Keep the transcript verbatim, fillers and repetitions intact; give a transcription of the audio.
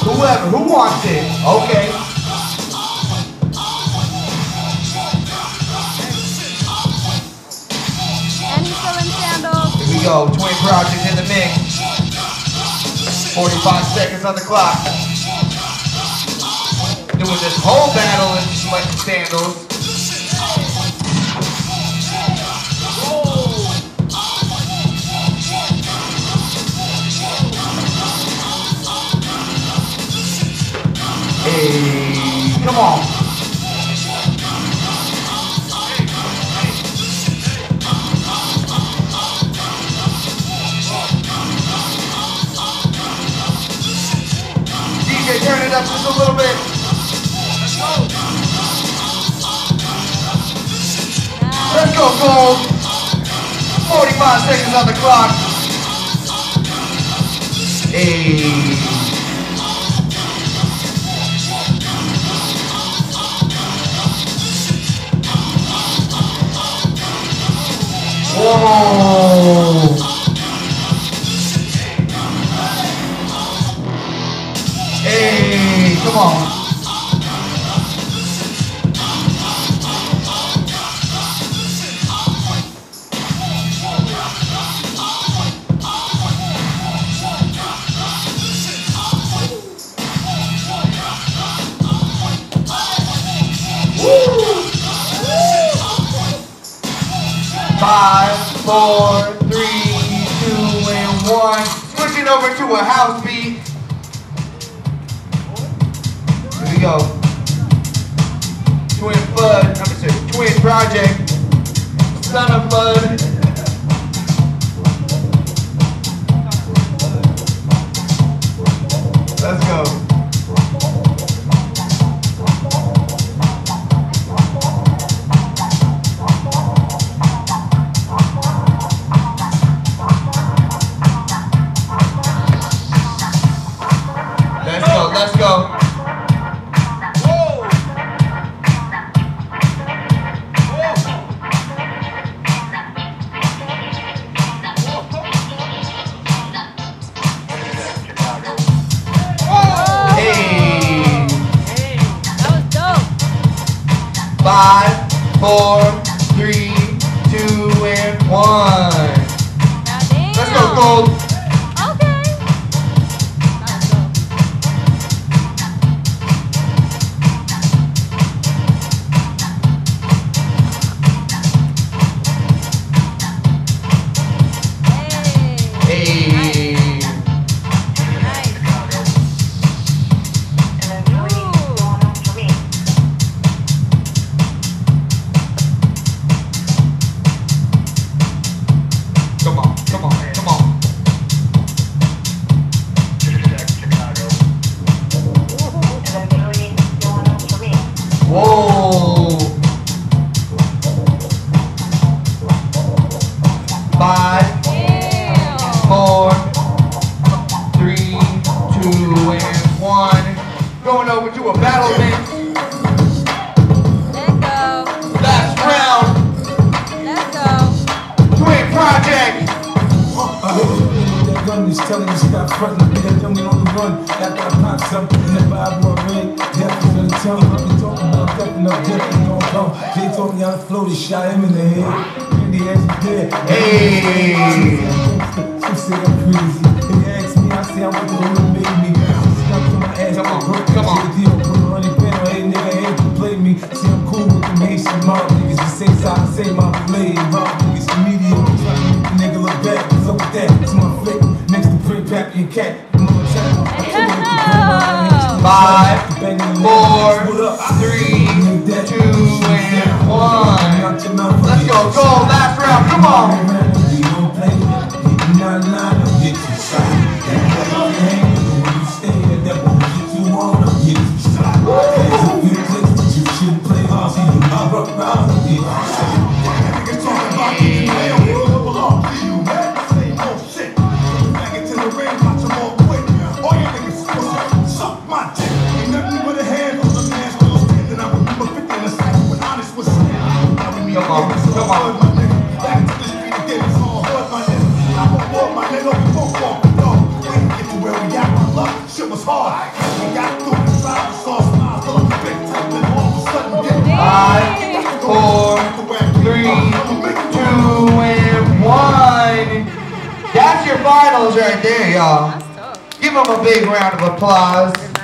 Whoever, who wants it? Okay. And he's still in sandals. Here we go, Twin Project in the mix. forty-five seconds on the clock. Doing this whole battle in sweat and sandals. Hey, come on. D J, turn it up just a little bit. Let's go, Gold. forty-five seconds on the clock. Hey. Whoa! Hey, come on. Woo! Five, four, three, two, and one. Switching over to a house beat. Here we go. Twin Bud, I'm sorry, Twin Project. Son of Bud. Let's go. Let's go. Whoa. Whoa. Hey. Hey. That was dope. Five, four, three, two, and one. Goddamn. Let's go, Gold. Whoa! Five, Damn. four, three, two, and one. Going over to a battle mix. Let's go. Last round. Let's go. Twin Project. I heard you that gun is telling you stop frontin'. Nigga, youngin' on the run. After I pop something in the Bible, I read. Definitely gonna tell me what we talking about. Definitely up, definitely gon' come. Jay told me how to float it, shot him in the head. And the ass is dead. Hey. Some say I'm crazy. If you ask me, I say I'm with the one who made me. Stuck to my ass. Come on, come on. J D don't put a hundred grand on hey nigga, ain't to play me. See, I'm cool with them Haitian mob niggas. You say so, I say my blade. Rob niggas, comedian. Try to make the nigga look bad. What's up with that? It's my flick. Next to Print Pappy and Cat. Five, four, three, two, and one. Let's go, go, last round, come on. Shit was hard. battles right there, y'all. That's tough. Give them a big round of applause.